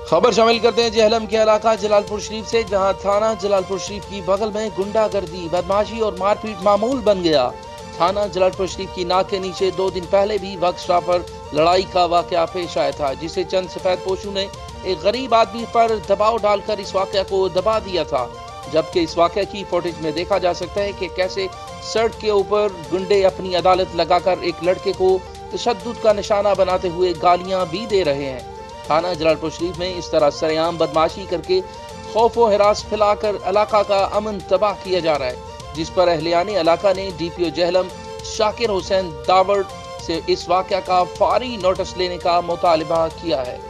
खबर शामिल करते हैं जहलम के इलाका जलालपुर शरीफ से, जहां थाना जलालपुर शरीफ की बगल में गुंडागर्दी, बदमाशी और मारपीट मामूल बन गया। थाना जलालपुर शरीफ की नाक के नीचे 2 दिन पहले भी वर्कशॉप पर लड़ाई का वाकया पेश आया था, जिसे चंद सफेद पोशों ने एक गरीब आदमी पर दबाव डालकर इस वाकया को दबा दिया था। जबकि इस वाकये की फुटेज में देखा जा सकता है कि कैसे सड़क के ऊपर गुंडे अपनी अदालत लगाकर एक लड़के को तशद्दुद का निशाना बनाते हुए गालियां भी दे रहे हैं। थाना जलालपुर शरीफ में इस तरह सरेआम बदमाशी करके खौफ व हिरास फैलाकर इलाका का अमन तबाह किया जा रहा है, जिस पर अहलियाने इलाका ने DPO जहलम शाकिर हुसैन दावड़ से इस वाकया का फौरी नोटिस लेने का मुतालिबा किया है।